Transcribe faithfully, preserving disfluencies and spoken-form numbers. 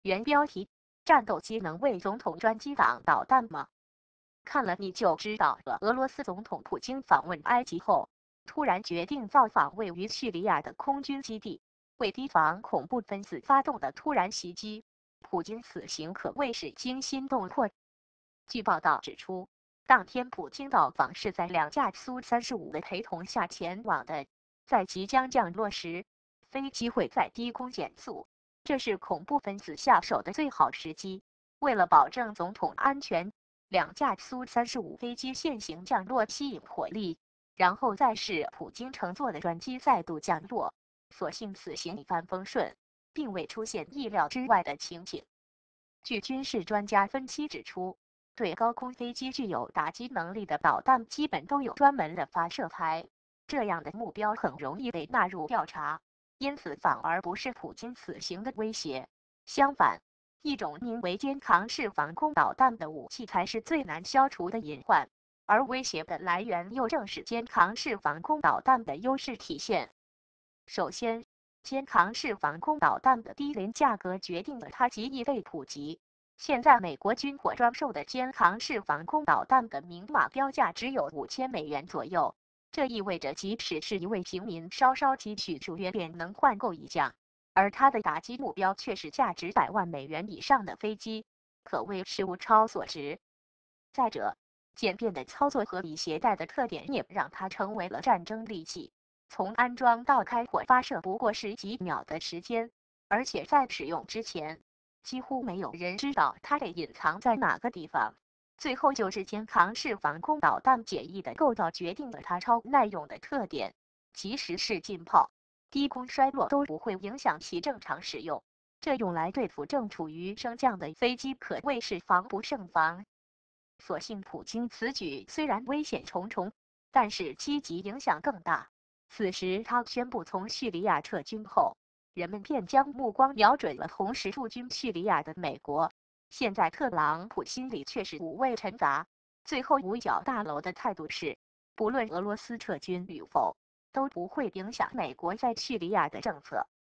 原标题：战斗机能为总统专机挡导弹吗？看了你就知道了。俄罗斯总统普京访问埃及后，突然决定造访位于叙利亚的空军基地，为提防恐怖分子发动的突然袭击。普京此行可谓是惊心动魄。据报道指出，当天普京到访是在两架苏三十五的陪同下前往的。在即将降落时，飞机会在低空减速，这是恐怖分子下手的最好时机。为了保证总统安全，两架苏三十五飞机先行降落，吸引火力，然后再是普京乘坐的专机再度降落。所幸此行一帆风顺，并未出现意料之外的情景。据军事专家分析指出，对高空飞机具有打击能力的导弹基本都有专门的发射台，这样的目标很容易被纳入调查，因此反而不是普京此行的威胁。相反，一种名为肩扛式防空导弹的武器才是最难消除的隐患，而威胁的来源又正是肩扛式防空导弹的优势体现。首先，肩扛式防空导弹的低廉价格决定了它极易被普及。现在美国军火专售的肩扛式防空导弹的明码标价只有五千美元左右，这意味着即使是一位平民稍稍积蓄数月便能换购一架，而它的打击目标却是价值百万美元以上的飞机，可谓是物超所值。再者，简便的操作和易携带的特点也让它成为了战争利器。从安装到开火发射不过是几秒的时间，而且在使用之前，几乎没有人知道它被隐藏在哪个地方。最后就是肩扛式防空导弹简易的构造决定了它超耐用的特点，即使是浸泡、低空摔落都不会影响其正常使用。这用来对付正处于升降的飞机可谓是防不胜防。所幸普京此举虽然危险重重，但是积极影响更大。此时他宣布从叙利亚撤军后，人们便将目光瞄准了同时驻军叙利亚的美国。现在特朗普心里却是五味陈杂。最后五角大楼的态度是，不论俄罗斯撤军与否，都不会影响美国在叙利亚的政策。